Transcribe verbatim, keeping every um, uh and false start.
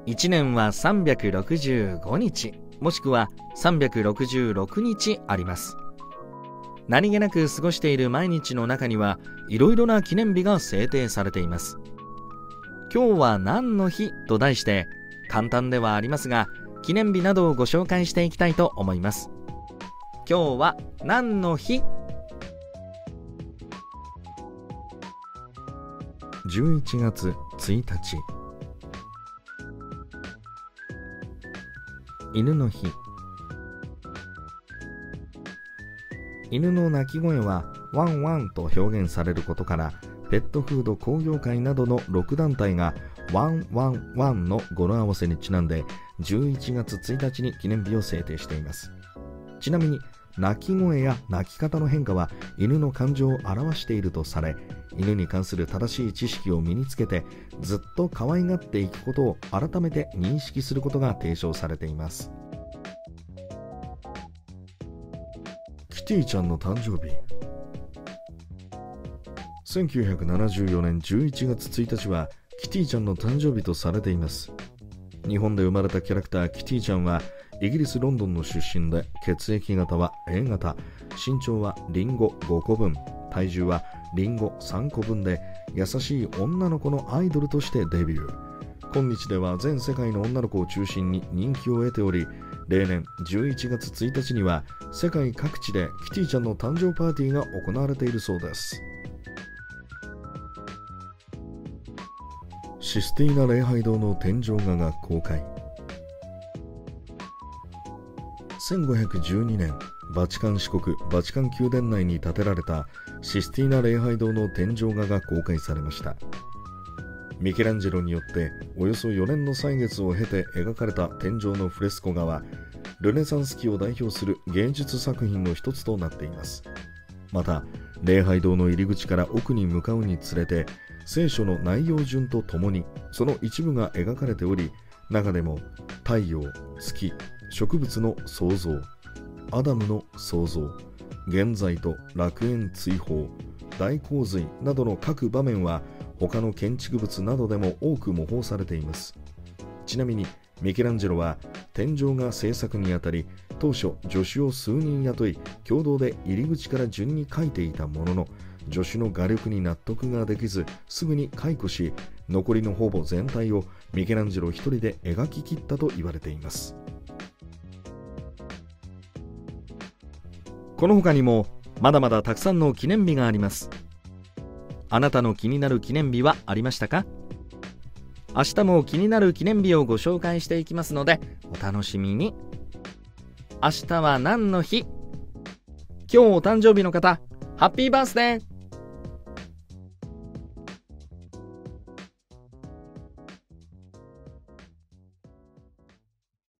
いちねんはさんびゃくろくじゅうごにち、もしくはさんびゃくろくじゅうろくにちあります。何気なく過ごしている毎日の中にはいろいろな記念日が制定されています。今日は何の日と題して簡単ではありますが、記念日などをご紹介していきたいと思います。今日は何の日？ じゅういちがつついたち、犬の日。犬の鳴き声はワンワンと表現されることから、ペットフード工業会などのろくだんたいがワンワンワンの語呂合わせにちなんでじゅういちがつついたちに記念日を制定しています。ちなみに鳴き声や鳴き方の変化は犬の感情を表しているとされ、犬に関する正しい知識を身につけてずっと可愛がっていくことを改めて認識することが提唱されています。キティちゃんの誕生日。せんきゅうひゃくななじゅうよねんじゅういちがつついたちはキティちゃんの誕生日とされています。日本で生まれたキャラクターキティちゃんはイギリス・ロンドンの出身で、血液型は エー 型、身長はリンゴごこぶん、体重はリンゴさんこぶんで、優しい女の子のアイドルとしてデビュー。今日では全世界の女の子を中心に人気を得ており、例年じゅういちがつついたちには世界各地でキティちゃんの誕生パーティーが行われているそうです。システィーナ礼拝堂の天井画が公開。せんごひゃくじゅうにねん、バチカン市国バチカン宮殿内に建てられたシスティーナ礼拝堂の天井画が公開されました。ミケランジェロによっておよそよねんの歳月を経て描かれた天井のフレスコ画は、ルネサンス期を代表する芸術作品の一つとなっています。また礼拝堂の入り口から奥に向かうにつれて、聖書の内容順とともにその一部が描かれており、中でも太陽、月、植物の創造、アダムの創造、現在と楽園追放、大洪水などの各場面は他の建築物などでも多く模倣されています。ちなみにミケランジェロは天井画制作にあたり、当初助手を数人雇い共同で入り口から順に描いていたものの、助手の画力に納得ができずすぐに解雇し、残りのほぼ全体をミケランジェロ一人で描き切ったと言われています。 この他にもまだまだたくさんの記念日があります。あなたの気になる記念日はありましたか？明日も気になる記念日をご紹介していきますのでお楽しみに。明日は何の日？今日お誕生日の方、ハッピーバースデー！